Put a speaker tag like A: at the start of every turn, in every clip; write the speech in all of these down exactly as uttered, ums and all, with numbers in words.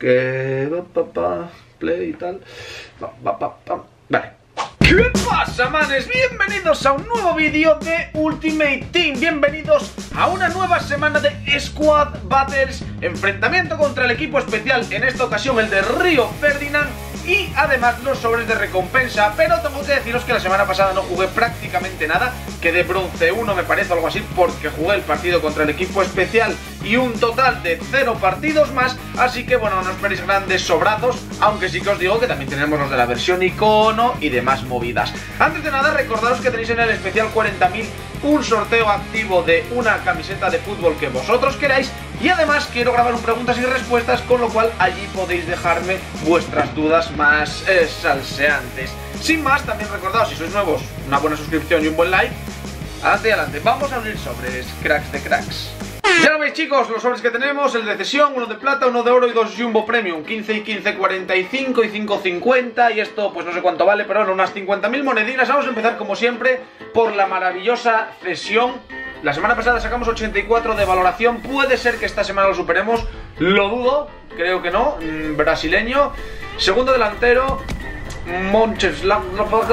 A: Que... Pa, pa, play y tal. Pa, pa, pa, pa. Vale. ¿Qué pasa, manes? Bienvenidos a un nuevo vídeo de Ultimate Team. Bienvenidos a una nueva semana de Squad Battles. Enfrentamiento contra el equipo especial, en esta ocasión el de Río Ferdinand. Y además los sobres de recompensa. Pero tengo que deciros que la semana pasada no jugué prácticamente nada. Quedé bronce uno, me parece, algo así, porque jugué el partido contra el equipo especial y un total de cero partidos más. Así que bueno, no esperéis grandes sobrazos, aunque sí que os digo que también tenemos los de la versión icono y demás movidas. Antes de nada, recordaros que tenéis en el especial cuarenta mil un sorteo activo de una camiseta de fútbol que vosotros queráis. Y además quiero grabar un preguntas y respuestas, con lo cual allí podéis dejarme vuestras dudas más eh, salseantes. Sin más, también recordaos, si sois nuevos, una buena suscripción y un buen like. Adelante y adelante, vamos a abrir sobres, cracks de cracks. Ya lo veis, chicos, los sobres que tenemos: el de cesión, uno de plata, uno de oro y dos Jumbo Premium, quince y quince, cuarenta y cinco y cinco, cincuenta. Y esto pues no sé cuánto vale, pero bueno, unas cincuenta mil monedinas. Vamos a empezar como siempre por la maravillosa cesión. La semana pasada sacamos ochenta y cuatro de valoración. Puede ser que esta semana lo superemos, lo dudo, creo que no. mm, Brasileño, segundo delantero, Moncheslav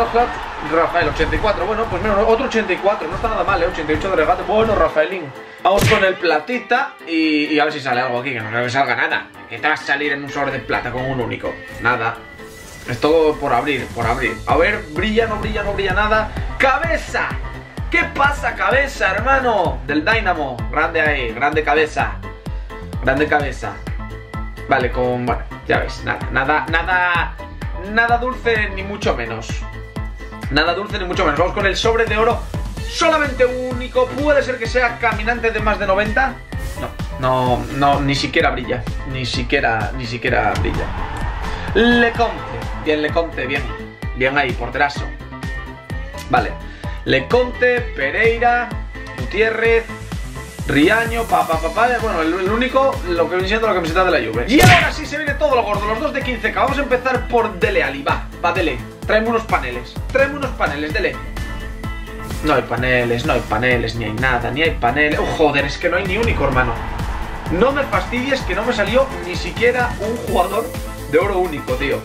A: Rafael, ochenta y cuatro. Bueno, pues menos, otro ochenta y cuatro, no está nada mal, ¿eh? ochenta y ocho de regate, bueno, Rafaelín. Vamos con el platita y, y a ver si sale algo aquí, que no creo que salga nada. ¿Qué te va a salir en un sobre de plata con un único? Nada. Es todo por abrir, por abrir. A ver, brilla, no brilla, no brilla nada. ¡Cabeza! ¿Qué pasa, cabeza, hermano? Del Dynamo. Grande ahí, grande cabeza. Grande cabeza. Vale, con... bueno, ya veis, nada, nada, nada... Nada dulce, ni mucho menos. Nada dulce, ni mucho menos. Vamos con el sobre de oro. Solamente único. ¿Puede ser que sea caminante de más de noventa? No, no, no, ni siquiera brilla. Ni siquiera, ni siquiera brilla. Lecomte. Bien, Lecomte, bien. Bien ahí, porterazo. Vale. Lecomte, Pereira, Gutiérrez, Riaño, papá, papá, bueno, el, el único, lo que viene siendo la camiseta de la Juve. Y ahora sí se viene todo lo gordo, los dos de quince K. Vamos a empezar por Dele Alli, va, va Dele. Tráeme unos paneles, tráeme unos paneles, Dele. No hay paneles, no hay paneles, ni hay nada, ni hay paneles. Oh, joder, es que no hay ni único, hermano. No me fastidies que no me salió ni siquiera un jugador de oro único, tío.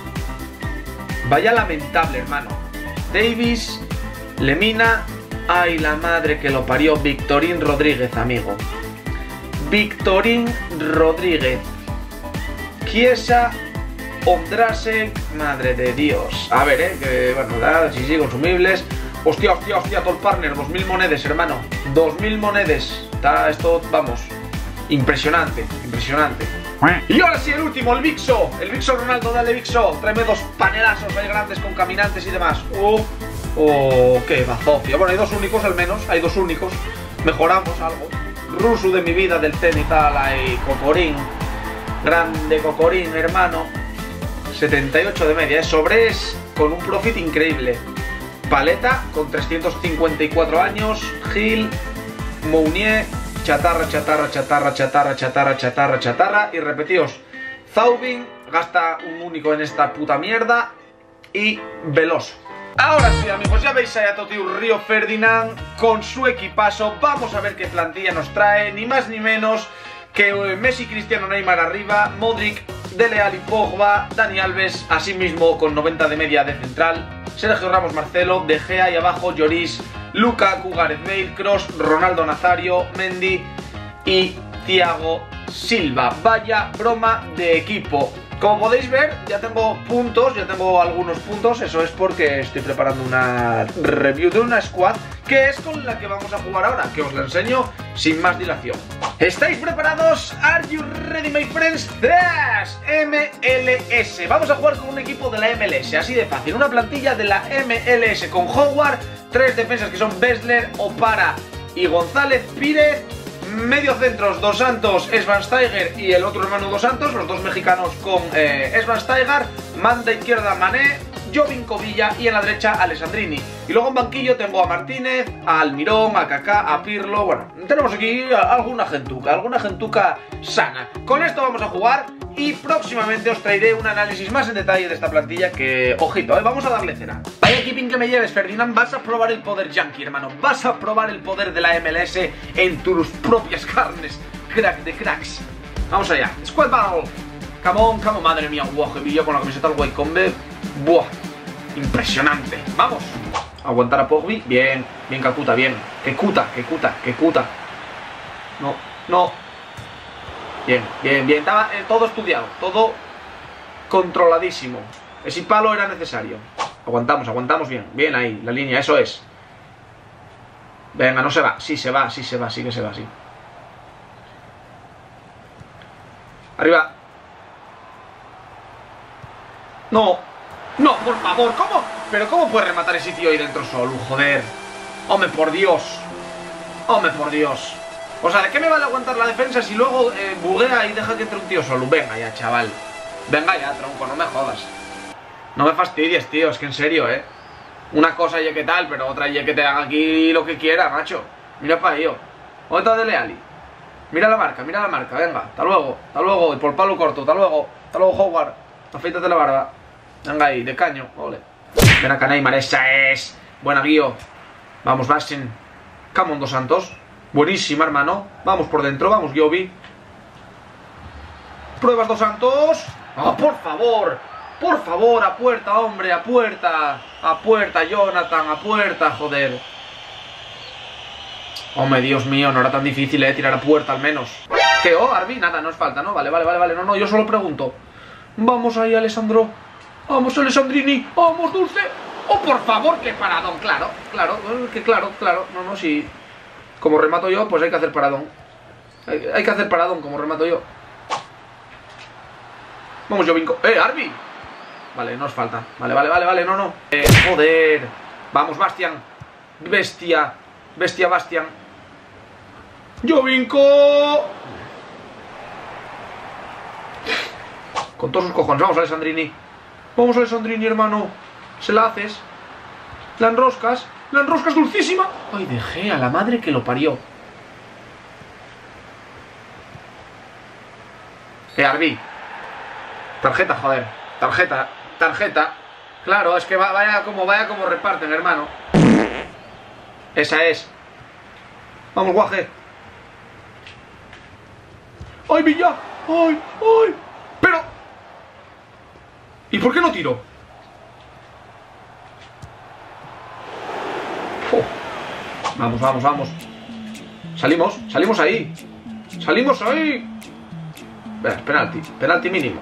A: Vaya lamentable, hermano. Davis, Lemina, ay la madre que lo parió, Victorín Rodríguez, amigo. Victorín Rodríguez. Chiesa, Ondrasek, madre de Dios. A ver, eh, que bueno, da, sí, sí, consumibles. Hostia, hostia, hostia, Top Partner, dos mil monedas, hermano. dos mil monedas. Está esto, vamos, impresionante, impresionante. Y ahora sí, el último, el Vixo. El Vixo Ronaldo, dale Vixo. Tráeme dos panelazos ahí grandes con caminantes y demás. Uh. Oh, qué bazofia. Bueno, hay dos únicos al menos, hay dos únicos. Mejoramos algo. Rusu de mi vida, del Zenitala ahí, Cocorín. Grande Cocorín, hermano. setenta y ocho de media, ¿eh? Sobres con un profit increíble. Paleta con trescientos cincuenta y cuatro años. Gil, Mounier, chatarra, chatarra, chatarra, chatarra, chatarra, chatarra, chatarra. Y repetidos, Zaubin gasta un único en esta puta mierda. Y Veloso. Ahora sí, amigos, ya veis a Totiu Río Ferdinand con su equipazo. Vamos a ver qué plantilla nos trae, ni más ni menos que Messi, Cristiano, Neymar arriba, Modric, Dele Alli, Pogba, Dani Alves, asimismo con noventa de media de central, Sergio Ramos, Marcelo, De Gea y abajo Lloris, Lukaku, Gareth Bale, Kroos, Ronaldo Nazario, Mendy y Thiago Silva. Vaya broma de equipo. Como podéis ver, ya tengo puntos, ya tengo algunos puntos. Eso es porque estoy preparando una review de una squad que es con la que vamos a jugar ahora, que os la enseño sin más dilación. ¿Estáis preparados? ¿Are you ready, my friends? ¡Tres! M L S. Vamos a jugar con un equipo de la M L S, así de fácil. Una plantilla de la M L S con Howard, tres defensas que son Bessler, Opara y González Pírez. Medio centros, Dos Santos, Schweinsteiger y el otro hermano Dos Santos, los dos mexicanos con eh, Schweinsteiger. Manda izquierda Mané, Jovinko Villa y en la derecha Alessandrini. Y luego en banquillo tengo a Martínez, a Almirón, a Kaká, a Pirlo. Bueno, tenemos aquí alguna gentuca, alguna gentuca sana. Con esto vamos a jugar y próximamente os traeré un análisis más en detalle de esta plantilla que, ojito, ¿eh? Vamos a darle cera. Vaya equipín que me lleves, Ferdinand, vas a probar el poder yankee, hermano. Vas a probar el poder de la M L S en tus propias carnes. Crack de cracks. Vamos allá. Squad Battle. Come on, come on. Madre mía, guau, que pillo con la camiseta del Wycombe. Buah, impresionante. Vamos. Aguantar a Pogba. Bien, bien Kakuta, bien. Que cuta, que cuta, que cuta. No, no. Bien, bien, bien. Estaba eh, todo estudiado, todo controladísimo. Ese palo era necesario. Aguantamos, aguantamos bien. Bien ahí, la línea, eso es. Venga, no se va. Sí se va, sí se va, sí que se va, sí. Arriba. No. No, por favor, ¿cómo? Pero ¿cómo puede rematar ese tío ahí dentro solo? Joder. Hombre, por Dios. Hombre, por Dios. O sea, ¿de qué me vale aguantar la defensa si luego eh, buguea y deja que entre un tío solo? Venga ya, chaval. Venga ya, tronco, no me jodas. No me fastidies, tío, es que en serio, ¿eh? Una cosa ya que tal, pero otra ya que te haga aquí lo que quiera, macho. Mira para ello. ¿Dónde está Dele Alli? Mira la marca, mira la marca, venga. Hasta luego, hasta luego. Y por palo corto, hasta luego. Hasta luego, Howard. Afeítate la barba. Venga ahí, de caño, ole. Ven acá, Neymar, esa es. Buena guío. Vamos, Basten. Come on, Dos Santos. Buenísima, hermano. Vamos por dentro, vamos, Giovi. Pruebas, Dos Santos. ¡Oh, por favor! Por favor, a puerta, hombre, a puerta. A puerta, Jonathan, a puerta, joder. Hombre, Dios mío, no era tan difícil, eh, tirar a puerta al menos. ¿Qué? Oh, Arby, nada, no es falta, ¿no? Vale, vale, vale, vale. No, no, yo solo pregunto. Vamos ahí, Alessandro. Vamos, Alessandrini. Vamos, Dulce. Oh, por favor, qué paradón. Claro, claro, que claro, claro. No, no, si como remato yo, pues hay que hacer paradón. Hay, hay que hacer paradón como remato yo. Vamos, yo vinco. ¡Eh, Arby! Vale, no es falta. Vale, vale, vale, vale, no, no. Eh, joder. Vamos, Bastian. Bestia. Bestia, Bastian. Yo vinco. Con todos sus cojones. Vamos, Alessandrini. Vamos, Alessandrini, hermano. Se la haces. La enroscas. La enroscas dulcísima. Ay, dejé a la madre que lo parió. Eh, Arby. Tarjeta, joder. Tarjeta. Tarjeta. Claro, es que va, vaya como vaya como reparten, hermano. Esa es. Vamos, guaje. ¡Ay, Villa! ¡Ay, ay! Pero... ¿y por qué no tiro? Oh. Vamos, vamos, vamos. Salimos, salimos ahí. Salimos ahí. Venga, penalti, penalti mínimo.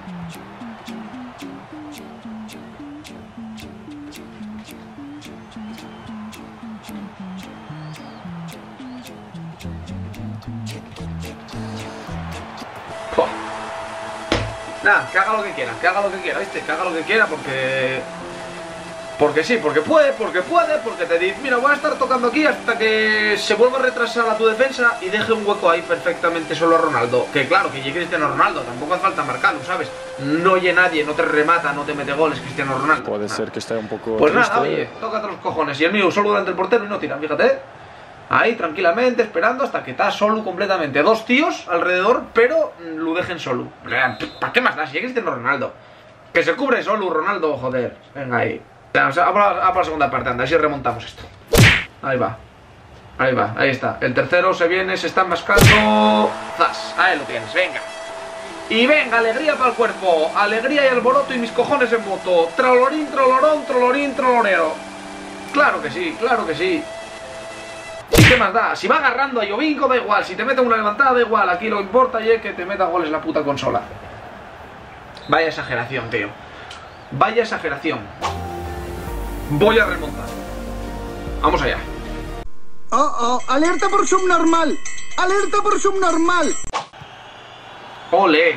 A: Nada, que haga lo que quiera, que haga lo que quiera, ¿viste? Que haga lo que quiera porque... Porque sí, porque puede, porque puede, porque te dice, mira, voy a estar tocando aquí hasta que se vuelva a retrasar a tu defensa y deje un hueco ahí perfectamente solo a Ronaldo. Que claro, que llegue Cristiano Ronaldo, tampoco hace falta marcarlo, ¿sabes? No oye nadie, no te remata, no te mete goles Cristiano Ronaldo.
B: Puede
A: nada.
B: ser que esté un poco
A: Pues
B: triste.
A: nada, oye, tócate los cojones. Y el mío solo delante del portero y no tira, fíjate. Ahí, tranquilamente, esperando hasta que está solo completamente. Dos tíos alrededor, pero lo dejen solo. ¿Para qué más da? Si es Cristiano Ronaldo. Que se cubre solo Ronaldo, joder. Venga ahí. O sea, a, por la, a por la segunda parte, anda, así remontamos esto. Ahí va. Ahí va, ahí está. El tercero se viene, se está mascando. ¡Zas! Ahí lo tienes, venga. Y venga, alegría para el cuerpo. Alegría y alboroto y mis cojones en moto. Trolorín, trolorón, trolorín, trolorero. Claro que sí, claro que sí. ¿Y qué más da? Si va agarrando a Jovinko da igual, si te mete una levantada da igual, aquí lo que importa es que te meta goles la puta consola. Vaya exageración, tío. Vaya exageración. Voy a remontar. Vamos allá.
C: Oh, oh, alerta por subnormal. Alerta por subnormal.
A: Ole.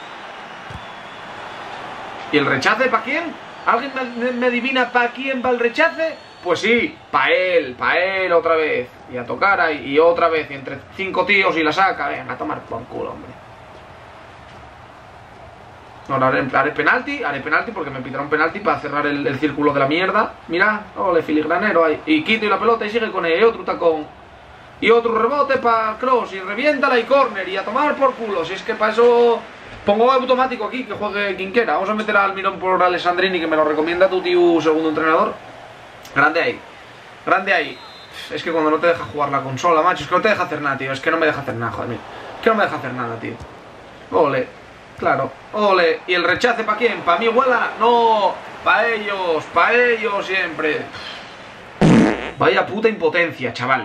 A: ¿Y el rechace para quién? ¿Alguien me, me adivina para quién va el rechace? Pues sí, pa' él, pa' él otra vez. Y a tocar ahí, y otra vez. Y entre cinco tíos y la saca. Venga, a tomar por culo, hombre. Ahora haré, haré penalti, haré penalti porque me pitará un penalti para cerrar el, el círculo de la mierda. Mira, ole, filigranero ahí. Y quito y la pelota y sigue con él. Y otro tacón. Y otro rebote para Kroos. Y reviéntala y córner. Y a tomar por culo. Si es que para eso... pongo automático aquí que juegue quien quiera. Vamos a meter al Almirón por Alessandrini, que me lo recomienda tu tío segundo entrenador. Grande ahí, grande ahí. Es que cuando no te deja jugar la consola, macho, es que no te deja hacer nada, tío. Es que no me deja hacer nada, joder, mira. Es que no me deja hacer nada, tío. Ole. Claro, ole. ¿Y el rechace para quién? ¿Para mi abuela? No, para ellos, para ellos siempre. Vaya puta impotencia, chaval.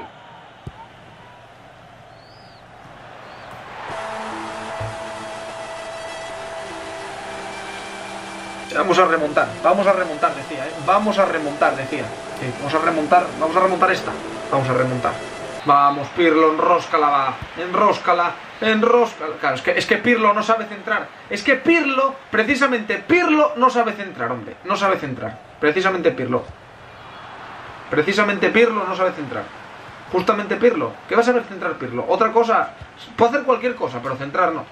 A: Vamos a remontar, vamos a remontar, decía, ¿eh? Vamos a remontar, decía. Sí, vamos a remontar, vamos a remontar esta. Vamos a remontar. Vamos, Pirlo, enróscala, va. Enróscala, enróscala. Claro, es que, es que Pirlo no sabe centrar. Es que Pirlo, precisamente Pirlo no sabe centrar, hombre. No sabe centrar. Precisamente Pirlo. Precisamente Pirlo no sabe centrar. Justamente Pirlo. ¿Qué va a saber centrar Pirlo? Otra cosa, puede hacer cualquier cosa, pero centrar no.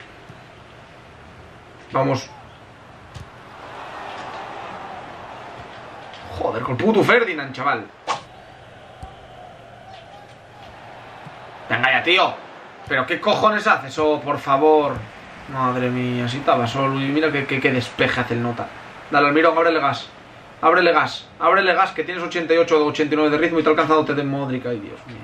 A: Vamos. Joder, con el puto Ferdinand, chaval. Venga ya, tío. ¿Pero qué cojones haces? Oh, por favor. Madre mía, si estaba solo. Y mira que, que, que despeje hace el nota. Dale, Almirón, ábrele gas. Ábrele gas. Ábrele gas, que tienes ochenta y ocho de ochenta y nueve de ritmo y te ha alcanzado T de Modric. Ay, Dios mío.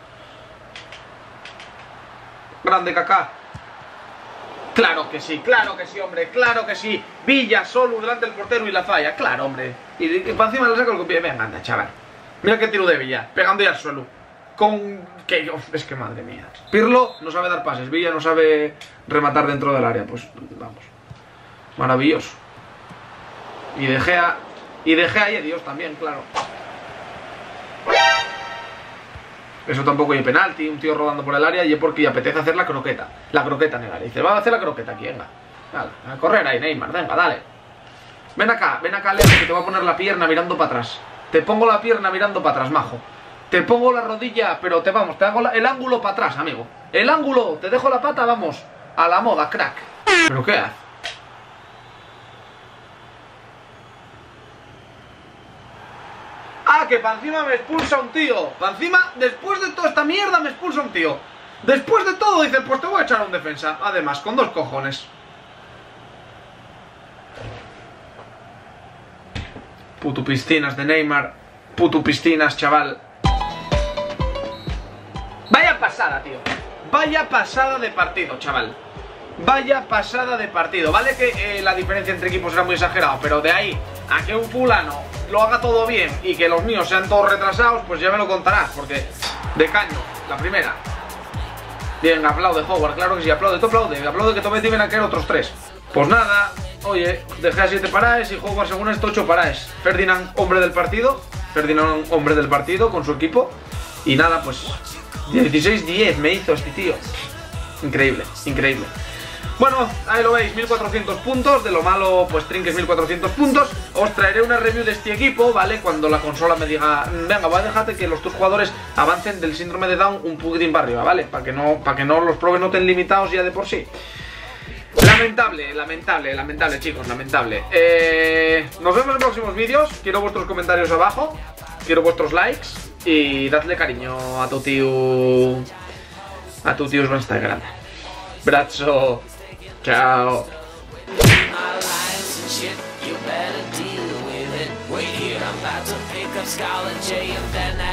A: Grande, Kaká. Claro que sí, claro que sí, hombre, claro que sí. Villa solo delante del portero y la falla. Claro, hombre. Y, y, y para encima le saca el pie. Venga, anda, chaval. Mira qué tiro de Villa, pegando ya al suelo. Con... que uf, es que madre mía. Pirlo no sabe dar pases, Villa no sabe rematar dentro del área. Pues vamos. Maravilloso. Y De Gea. Y De Gea y Dios también, claro. Eso tampoco hay penalti, un tío rodando por el área y es porque apetece hacer la croqueta. La croqueta en el área. Dice, va a hacer la croqueta aquí, venga. Dale, a correr ahí, Neymar, venga, dale. Ven acá, ven acá, Leo, que te voy a poner la pierna mirando para atrás. Te pongo la pierna mirando para atrás, majo. Te pongo la rodilla, pero te vamos, te hago la, el ángulo para atrás, amigo. El ángulo, te dejo la pata, vamos. A la moda, crack. ¿Pero qué hace? Ah, que para encima me expulsa un tío. Para encima, después de toda esta mierda me expulsa un tío. Después de todo dice, pues te voy a echar a un defensa. Además, con dos cojones. Puto piscinas de Neymar. Puto piscinas, chaval. Vaya pasada, tío. Vaya pasada de partido, chaval. Vaya pasada de partido. Vale que eh, la diferencia entre equipos era muy exagerada, pero de ahí a que un fulano lo haga todo bien y que los míos sean todos retrasados, pues ya me lo contarás, porque de caño, la primera. Bien, aplaude Howard, claro que sí, aplaude, tú aplaude, aplaude que Tomé ven a caer otros tres. Pues nada, oye, dejé a siete paraes y Howard según esto ocho paraes. Ferdinand, hombre del partido, Ferdinand, hombre del partido con su equipo. Y nada, pues dieciséis diez me hizo este tío. Increíble, increíble. Bueno, ahí lo veis, mil cuatrocientos puntos. De lo malo, pues trinques mil cuatrocientos puntos. Os traeré una review de este equipo, ¿vale? Cuando la consola me diga, venga, voy a dejarte que los tus jugadores avancen del síndrome de Down un poquitín para arriba, ¿vale? Para que no, para que no los probes no estén limitados ya de por sí. Lamentable, lamentable, lamentable, chicos, lamentable. Eh, nos vemos en próximos vídeos. Quiero vuestros comentarios abajo. Quiero vuestros likes. Y dadle cariño a tu tío. A tu tío Instagram. Brazo. Chao. You better deal with it. Wait here, I'm about to pick up Scarlet J and then